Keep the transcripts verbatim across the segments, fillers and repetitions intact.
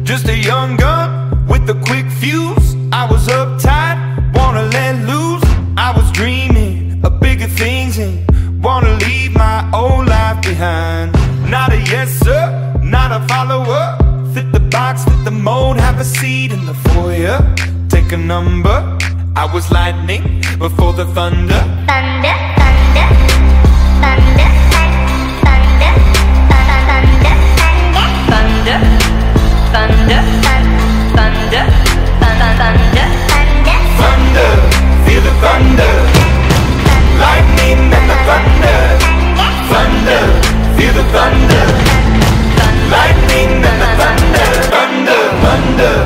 Just a young gun with a quick fuse. I was uptight, wanna let loose. I was dreaming of bigger things and wanna leave my old life behind. Not a yes sir, not a follower. Fit the box, fit the mold, have a seat in the foyer. Take a number. I was lightning before the thunder. Thunder, thunder, thunder, thunder, thunder, thunder, thunder, thunder, thunder, thunder, thunder, feel the thunder. Lightning and the thunder. Thunder, feel the thunder. Lightning and the thunder. Thunder, thunder,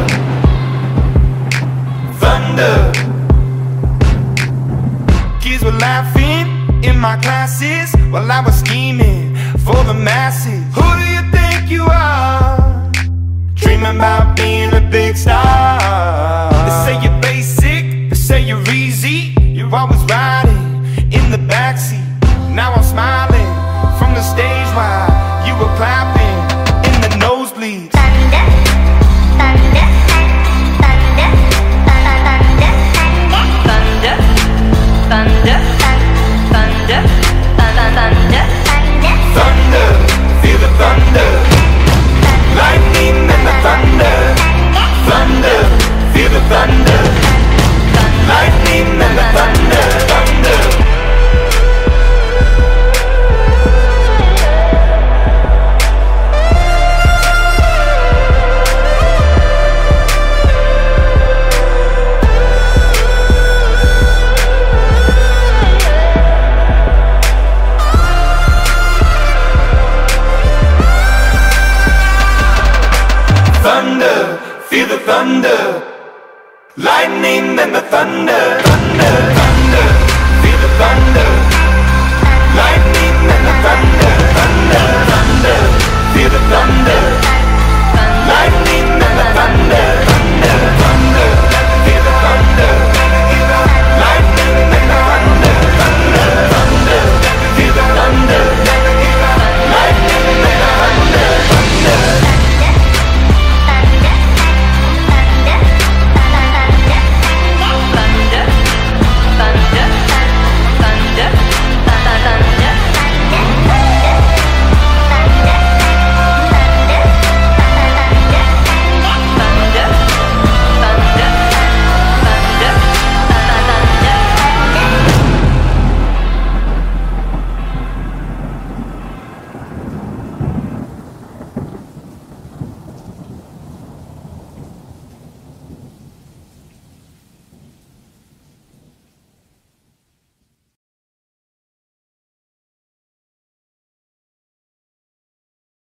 thunder. Kids were laughing in my classes while I was scheming for the masses. Who do you think you are? Dreaming about being a big star. They say you're basic, they say you're easy. You're always riding in the backseat. Now I'm smiling from the stage while you were clapping in the nosebleeds. thunder, thunder, thunder, thunder, thunder, thunder, thunder, thunder, thunder, feel the thunder. Lightning and the thunder. Thunder, feel the thunder. Lightning and the thunder. Thunder. Thunder, feel the thunder. Lightning and the thunder. Thunder, thunder, feel the thunder.